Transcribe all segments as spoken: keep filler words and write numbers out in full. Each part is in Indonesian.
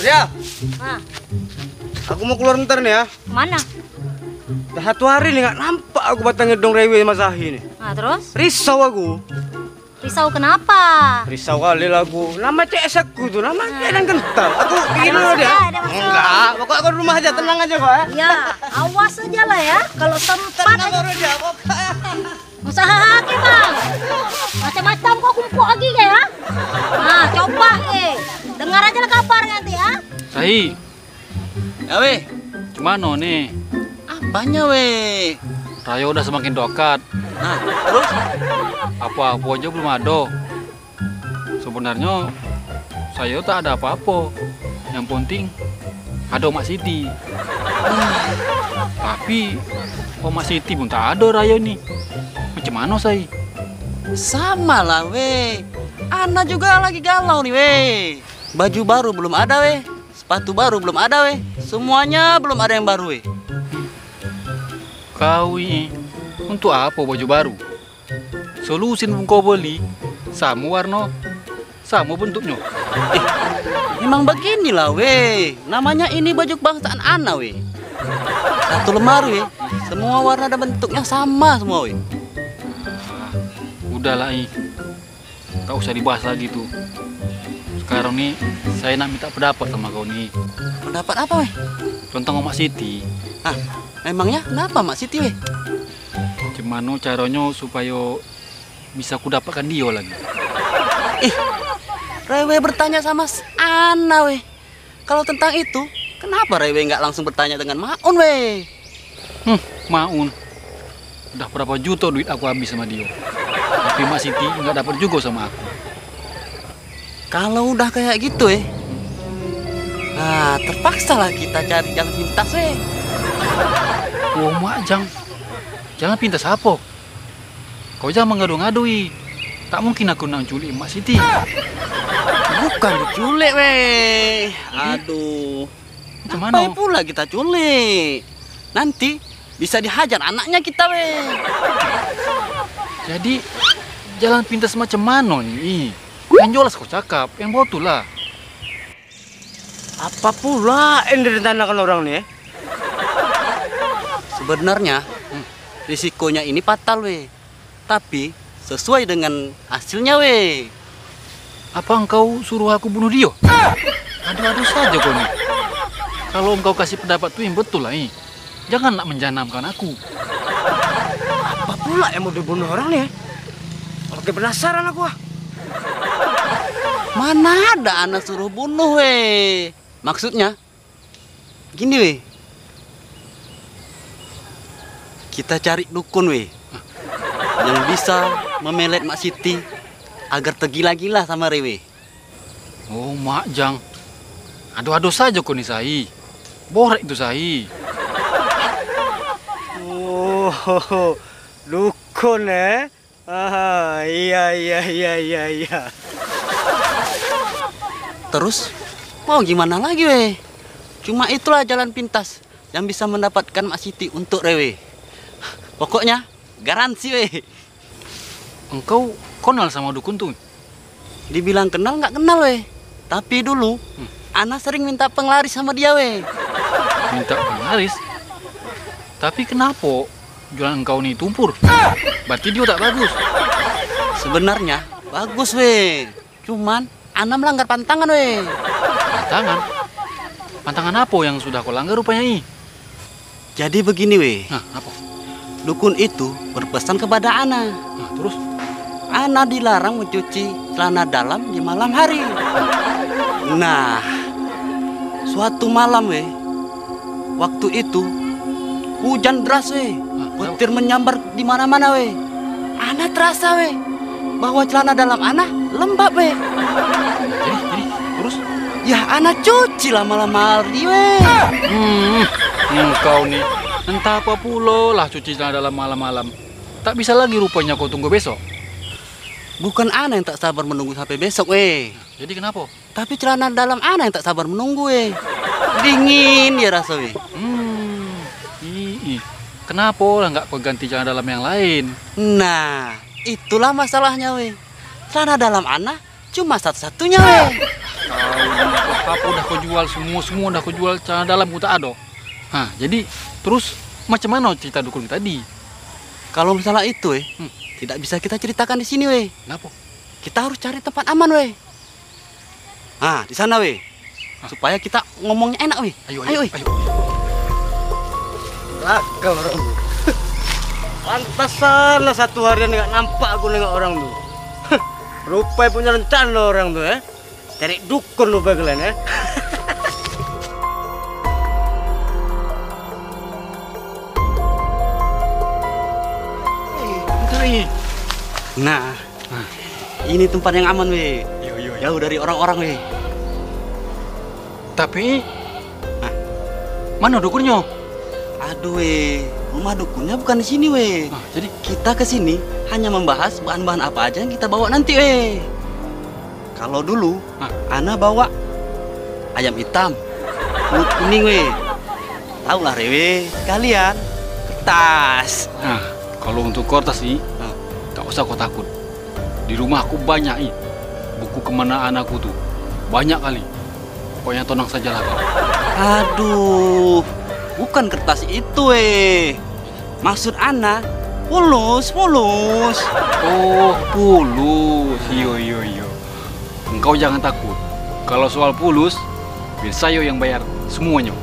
Ya. Nah, Aku mau keluar ntar nih ya. mana? Dah satu hari nih nggak nampak aku batangnya dong Rewe sama Sahi nih. Nah, terus? Risau aku. Risau kenapa? Risau kali lagu. Nama C S aku tuh, nama kayak kental. Aku bikin dulu maksud dia. ya, ada maksud. Enggak, pokoknya aku di rumah aja, tenang aja kok ya. Ya, awas aja lah ya. Kalau sempat Tenang aja. baru aja, pokoknya. Usaha lagi bang. Macam-macam kok kumpul lagi ya. Nah, coba eh. Dengar aja lah kabar nanti ya. Sahi, Ya weh, gimana nih? apanya weh? Raya udah semakin dekat. Nah, terus? Apa-apa aja belum ada. Sebenarnya saya tak ada apa-apa. Yang penting ada Mak Siti. Tapi Mak Siti pun tak ada Raya nih. Macam mana saya? Sama lah weh. Ana juga lagi galau nih weh. Baju baru belum ada weh. Sepatu baru belum ada weh. Semuanya belum ada yang baru weh. Kau ini untuk apa baju baru? Solusi yang kau beli sama warna, sama bentuknya. Eh, memang beginilah weh. Namanya ini baju kebangsaan Ana weh. Satu lemari weh. Semua warna dan bentuknya sama semua weh. Udahlah i, tak usah dibahas lagi tuh. Sekarang nih saya nak minta pendapat sama kau nih Pendapat apa weh? tentang Mak Siti. Ah, memangnya kenapa Mak Siti weh? Gimana caranya supaya bisa ku dapatkan dia lagi? Ih, Rewe bertanya sama Ana weh. Kalau tentang itu, kenapa Rewe nggak langsung bertanya dengan Maun weh? Hmm, Maun. Udah berapa juta duit aku habis sama dia. Tapi Mak Siti nggak dapat juga sama aku. Kalau udah kayak gitu eh, nah terpaksa lah kita cari jalan pintas weh. Oh Mak, jangan, jangan pintas apa? Kau jangan mengadu-ngadu i. Tak mungkin aku nak culik Mak Siti. Bukan diculik weh. Aduh, Macam mana? apa pula kita culik? Nanti bisa dihajar anaknya kita weh. Jadi jalan pintas macam mana nih? Yang jelas kau cakap, yang betul lah. Apa pula yang direncanakan orang nih? eh? Sebenarnya hmm, risikonya ini fatal weh. Tapi sesuai dengan hasilnya weh. Apa engkau suruh aku bunuh dia? Aduh-aduh saja kau nih. Kalau engkau kasih pendapat tuh yang betul lah nih. Jangan nak menjanamkan aku. Apa pula yang mau dibunuh orang nih? eh? Oke, penasaran aku ah. Mana ada anak suruh bunuh weh. Maksudnya gini weh. Kita cari dukun weh yang bisa memelet Mak Siti agar tergila-gila sama Rewe. Oh Mak Jang. Aduh-aduh saja kau nih Sahi. Borek itu Sahi. Oh, dukun eh? Ah, iya iya iya iya iya. Terus mau gimana lagi weh? Cuma itulah jalan pintas yang bisa mendapatkan Mak Siti untuk Rewe. Pokoknya garansi weh. Engkau kenal sama dukun tuh? Dibilang kenal nggak kenal weh. Tapi dulu Hmm. Ana sering minta penglaris sama dia weh. Minta penglaris. Tapi kenapa jualan engkau nih tumpur? Berarti dia tak bagus. Sebenarnya bagus weh. Cuman Ana melanggar pantangan weh. Pantangan? Pantangan apa yang sudah kau langgar rupanya ini? Jadi begini weh. Nah, apa? Dukun itu berpesan kepada Ana. Nah, terus? Ana dilarang mencuci celana dalam di malam hari. Nah, suatu malam weh, waktu itu hujan deras weh, petir menyambar di mana-mana weh. Ana terasa weh bahwa celana dalam Ana lembab weh. Jadi, jadi, terus? Ya Ana cuci lah malam hari weh. Hmm, engkau nih, entah apa pula lah cuci celana dalam malam-malam. Tak bisa lagi rupanya kau tunggu besok. Bukan Ana yang tak sabar menunggu sampai besok weh. Jadi kenapa? Tapi celana dalam Ana yang tak sabar menunggu weh. Dingin ya rasa weh. Hmm, ii, kenapa lah nggak kau ganti celana dalam yang lain? Nah, itulah masalahnya weh. Celana dalam Ana cuma satu-satunya weh. Kau ini apa udah kau jual semua, semua udah kau jual celana dalam ku tak ada. Hah, jadi terus macam mana cerita dukun tadi? Kalau misalnya itu, eh, Hmm. tidak bisa kita ceritakan di sini, weh. Kenapa? Kita harus cari tempat aman, weh. Nah, di sana, weh. Supaya kita ngomongnya enak, weh. Ayo, ayo, ayo, weh. ayo. Lakal orang tuh. Pantasan lah satu harian nggak nampak aku nengok orang tuh. Rupanya punya rencana orang tuh ya. Cari dukun lupa kalian ya. Bentar, Nah, Nah. ini tempat yang aman, weh. Yo, yo, yo. Jauh dari orang-orang, weh. Tapi, nah, mana dukunnya? Aduh, weh. Rumah dukunnya bukan di sini, weh. Nah, jadi Kita ke sini hanya membahas bahan-bahan apa aja yang kita bawa nanti, weh. Kalau dulu, Hah? Ana bawa ayam hitam, kulit kuning, weh. Tahu lah, rewe. Kalian kertas. Nah, kalau untuk kertas sih, Nah, tak usah kau takut. Di rumah aku banyak ih, buku kemana anakku tuh, banyak kali. Pokoknya tonang saja lah kau. Aduh, bukan kertas itu, weh. Maksud Ana, pulus, pulus. Oh, pulus. Iyo, iyo, iyo. Engkau jangan takut. Kalau soal pulus, biar saya yang bayar semuanya.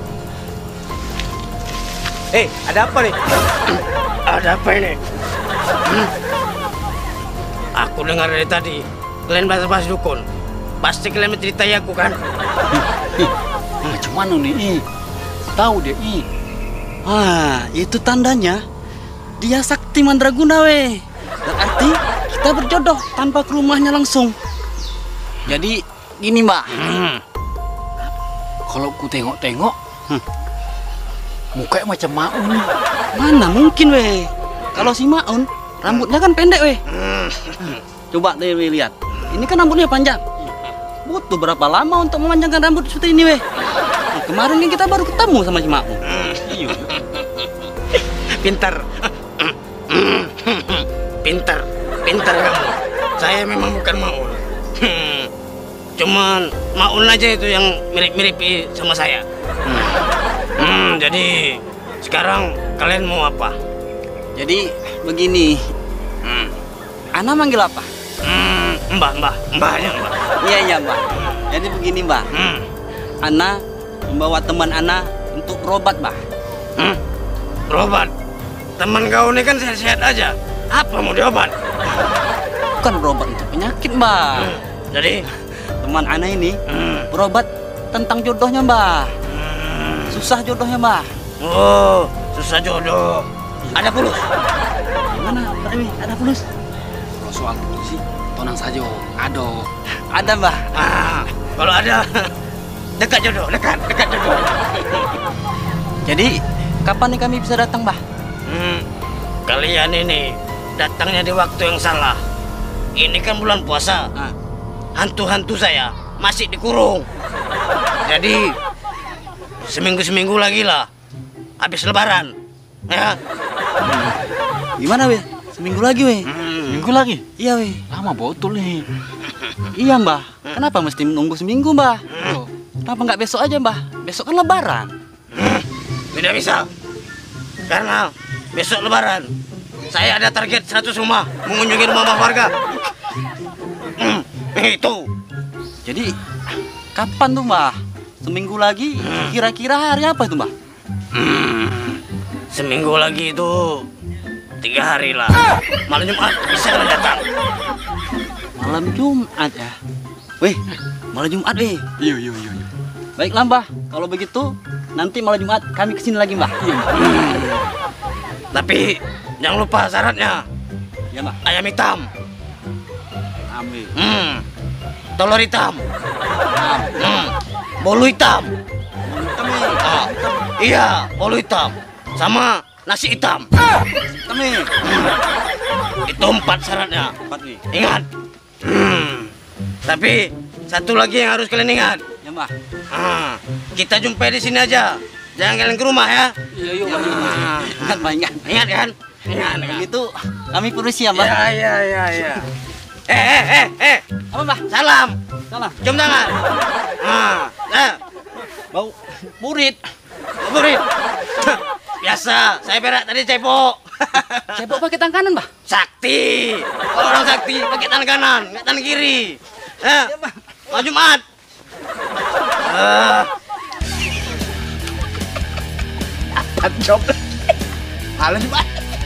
Eh, ada apa nih? Ada apa ini? Hmm? Aku dengar dari tadi kalian bahas-bahas dukun. Pasti kalian menceritai aku kan? Macam mana nih? Ih? Tahu dia ih. Wah, itu tandanya dia sakti mandraguna, weh. Berarti kita berjodoh tanpa ke rumahnya langsung. Jadi gini, Mbak. Hmm. Kalau ku tengok-tengok, Hmm. mukanya macam Maun nih. Mana mungkin, weh. Kalau si Maun, rambutnya kan pendek, weh. Coba deh, weh, lihat. Ini kan rambutnya panjang. Butuh berapa lama untuk memanjangkan rambut seperti ini, weh? Nah, kemarin kan kita baru ketemu sama si Maun. Iya. Pintar. Pintar. Pintar kamu. Saya memang bukan Maun. Hmm. Cuman Maun aja itu yang mirip-mirip sama saya. Hmm. Hmm, jadi sekarang kalian mau apa? Jadi begini, Hmm. Ana manggil apa? Hmm, mbak, mbak, mbaknya mbak. Iya, iya, Mbak. Jadi begini, Mbak. Hmm. Ana membawa teman Ana untuk berobat, Mbak. Hmm. Berobat. Teman kau ini kan sehat-sehat aja. Apa mau diobat? Bukan berobat untuk penyakit, Mbak. Hmm. Jadi, Teman Ana ini hmm. berobat tentang jodohnya, Mbak. Hmm. Susah jodohnya, Mbak. Oh, susah jodoh. Ada pulus. Gimana, Pak Dewi? Ada pulus? Kalau soal pulus sih, tonang saja. Ada. Ada, Mbak. Ah, kalau ada dekat jodoh, dekat, dekat jodoh. Jadi, kapan nih kami bisa datang, Mbak? Hmm. Kalian ini datangnya di waktu yang salah. Ini kan bulan puasa. Ah. Hantu-hantu saya masih dikurung. Jadi seminggu-seminggu lagi lah habis lebaran. Ya. Gimana, weh? Seminggu lagi, weh? Hmm. Minggu lagi? Iya, weh. Lama botol nih. Iya, Mbak. Kenapa mesti menunggu seminggu, Mbak? Oh, Kenapa nggak besok aja, Mbak? Besok kan lebaran. Hmm. Tidak bisa. Karena besok lebaran saya ada target seratus rumah mengunjungi rumah warga. Hmm. Itu. Jadi, kapan tuh, Mbak? Seminggu lagi, kira-kira hari apa itu, Mbak? Hmm. Seminggu lagi itu tiga hari lah. Malam Jumat bisa kalian datang. Malam Jumat ya? Weh, malam Jumat, weh. iya, iya, iya. iya. Baiklah, Mbak. Kalau begitu, nanti malam Jumat kami kesini lagi, Mbak. Iya, Hmm. Tapi jangan lupa syaratnya. ya, Mbak. Ayam hitam. Amin. Hmm. Telur hitam. Hmm. Bolu hitam. Ah. Iya, bolu hitam. Sama nasi hitam. Kami. Itu empat syaratnya. Empat nih. Ingat. Hmm. Tapi satu lagi yang harus kalian ingat. Ya, Mbak. Ah, kita jumpai di sini aja. Jangan kalian ke rumah ya. Iya, iya, Ya, Mbak. Ah. Ingat, Mbak, ingat. Ingat kan? Ingat. ingat. Begitu, kami permisi ya, Mbak. Ya, ya, ya, ya. Eh, eh, eh, eh. Apa, Mbak? Salam. Sana. Cium tangan. Nah, nah. Bau burit. Burit. Biasa, saya berak tadi cepok. Cepok pakai tangan kanan, Bah. Sakti. Kalau orang sakti pakai tangan kanan, nggak tangan kiri. Eh, maju mat. Ah. Job. Halus, Bah.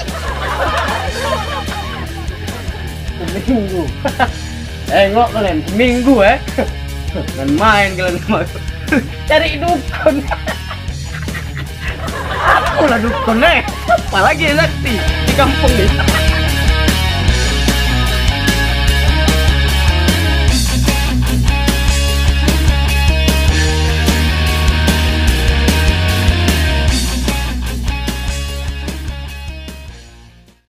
Minggu. Tengok kalian, minggu eh. Dan main kalian semua. Cari dukun. Aku lah dukun eh. Apalagi sakti di kampung ini.